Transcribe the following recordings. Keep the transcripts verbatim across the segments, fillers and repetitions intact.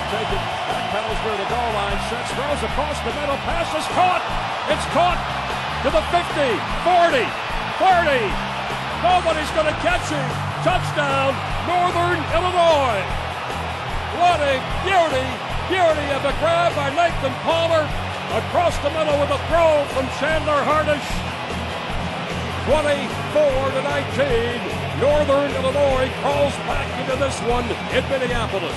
take it. Backpedals near the goal line. Sets, throws across the middle. Pass is caught. It's caught to the fifty, forty, thirty. Nobody's going to catch him. Touchdown, Northern Illinois. What a beauty, beauty of a grab by Nathan Palmer. Across the middle with a throw from Chandler Hardish. twenty-four to nineteen. Northern Illinois crawls back into this one in Minneapolis.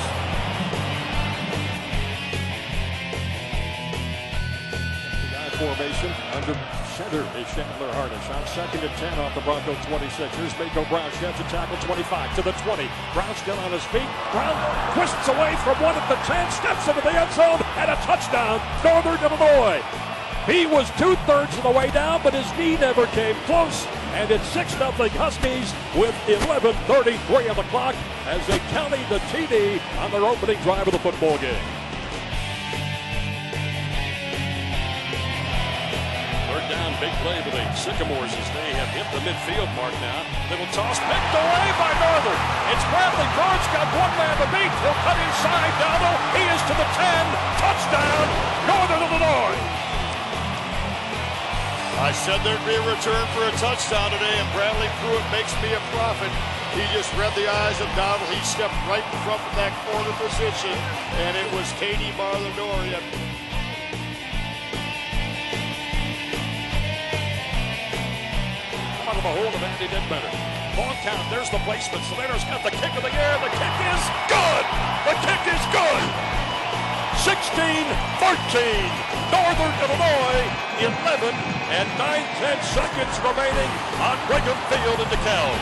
Formation under center is Chandler Hardish on second and ten off the Bronco twenty-six. Here's Mako Brown, sheds a tackle twenty-five to the twenty. Brown still on his feet. Brown twists away from one at the ten, steps into the end zone, and a touchdown, Northern Illinois. He was two-thirds of the way down, but his knee never came close. And it's six nothing Huskies with eleven thirty-three on the clock as they counted the T D on their opening drive of the football game. Third down, big play for the Sycamores as they have hit the midfield mark now. Little toss picked away by Northern. It's Bradley Cards got one man to beat. He'll cut inside. Dowdle. He is to the ten. Touchdown, Northern Illinois. I said there'd be a return for a touchdown today, and Bradley Pruitt makes me a prophet. He just read the eyes of Dowdle. He stepped right in front from that corner position, and it was Katie Marlonori. Out of the hold of Andy did better. Long count, there's the placement. Salerno's got the kick in the air. The kick is good. The kick is good. sixteen thirteen. Northern Illinois, eleven and nine tenths seconds remaining on Brigham Field in DeKalb.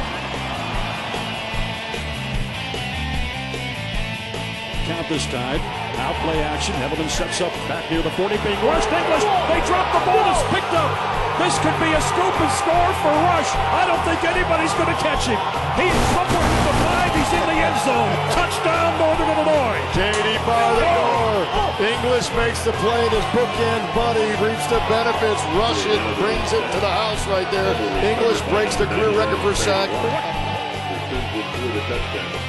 Count this time. Now play action. Hamilton sets up back near the forty. Being rushed. English. They drop the ball. It's picked up. This could be a scoop and score for Rush. I don't think anybody's going to catch him. He's somewhere in the five. He's in the end zone. Touchdown, Northern Illinois. Katie Marlonori. English makes the play. His bookend buddy reaps the benefits. Rush it, brings it to the house right there. English breaks the career record for sack. Touchdown.